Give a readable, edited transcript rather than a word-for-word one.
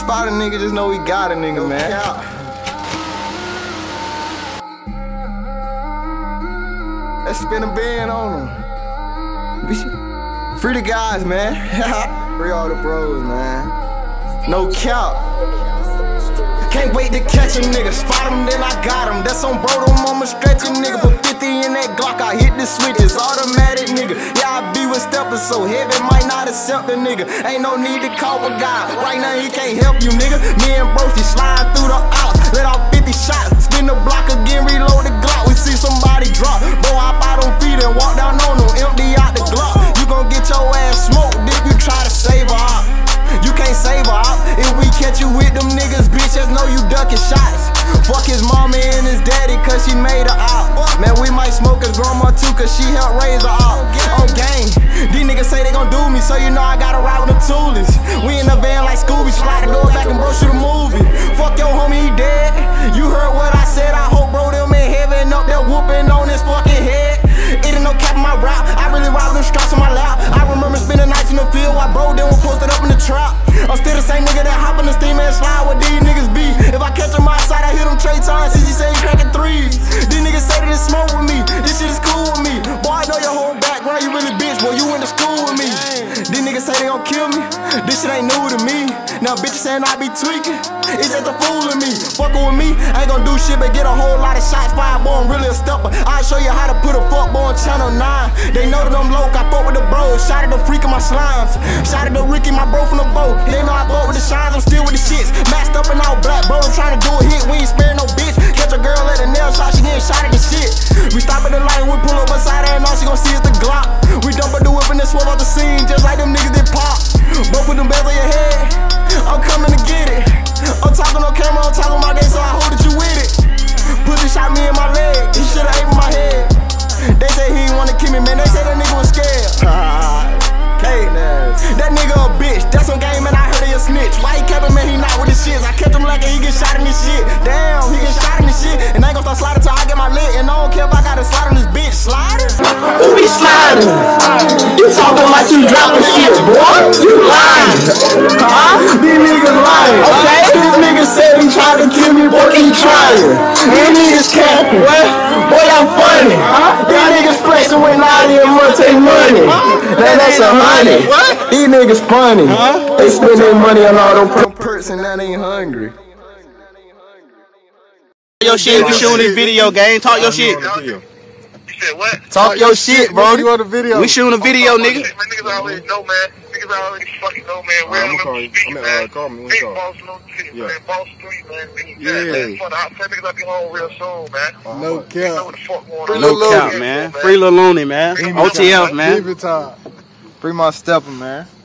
about a nigga, just know we got a nigga, man. Let's spin a band on him. Free the guys, man. Free all the bros, man. No cap. Can't wait to catch a nigga. Spot him, then I got him. That's on bro, them I'ma stretch a nigga. Put 50 in that Glock, I hit the switch. It's automatic, nigga. Yeah, I be with steppers, so heavy might not accept a nigga. Ain't no need to call a guy. Right now he can't help you, nigga. Me and Brosy sliding through the ops. Let off 50 shots. Spin the block again, reload the Glock. We see somebody drop. Bro, hop out on feet and walk down on them. Empty out the Glock. You gon' get your ass smoked if you try to save her out. You can't save her out. If we catch you with them niggas, bitch, just know you ducking shots. Fuck his mama and his daddy, cause she made her out. Man, we might smoke his grandma too, cause she helped raise her out. On gang, these niggas say they gon' do me, so you know I gotta ride with the toolies. We in the van like Scooby, slide the door back and bro shoot a movie. Fuck your homie, he dead. You heard what I said, I hope bro them in heaven up there whooping on his fucking head. It ain't no cap in my rap, I really ride with them straps on my lap. I remember spending nights in the field while bro them was posted up in the trap. I'm still the same nigga that hop in the steam and slide with these niggas be. If I catch him outside, I hit him Trey times, CC say he cracking threes. These niggas say that it's smoke with me, this shit is cool with me. Boy, I know your whole background, you really bitch, boy, you went to school with me. These niggas say they gon' kill me, this shit ain't new to me. Now bitches saying I be tweaking, it's just a fool in me. Fuckin' with me, I ain't gon' do shit but get a whole lot of shots fired, boy, I'm really a stepper. I'll show you how to put a fuck boy on channel 9. They know that I'm low, I fuck with the bros. Shot at the freak of my slimes, shot at the Ricky, my bro from the boat. They know I fuck with the shines, I'm still with the shits. Masked up and all black, bro, I'm trying to do a hit, we ain't sparing no bitch. Catch a girl at a nail shop, she getting shot at the shit. We stop at the light, we pull up beside her and all she gon' see is the Glock. We dump at the whip and then swerve out the scene, just like them niggas did pop. Both put them bells on your head, I'm coming to get it. I'm talking on camera, I'm talking my game, so I hope that you with it. Pussy shot me in my leg, he shoulda aimed my head. They say he ain't wanna kill me, man, they say that nigga was scared. Hey, that nigga a bitch, that's on game, man, I heard he a snitch. Why he kept him, man, he not with his shits. I kept him like he get shot in this shit. Damn, he get shot in this shit. And I ain't gon' start sliding till I get my lit. And I don't care if I gotta slide on this bitch. Sliding? Who be sliding? You talking like you dropping shit, boy. You lying. Huh? These niggas lying. Okay. This nigga said he tried to kill me, boy, he trying. These niggas capping. Boy, I'm funny. Huh? These niggas flexing with 90 and want take money. That's 100. What? These niggas funny. Huh? They spend their money on all them perks and that ain't hungry. Your shit, we shooting this video game. Talk your shit. You said what? Talk your shit, bro. You want a video? We shooting a video, nigga. Niggas already know, man. Niggas already fucking know, man. We're on the street, man. Call me. Big boss, little shit, man. Boss street, man. Niggas, for the outside niggas, I be home real soon, man. No cap. Know what the fuck going on. No cap, man. Free Lil Looney, man. OTF, man. Free my stepper, man.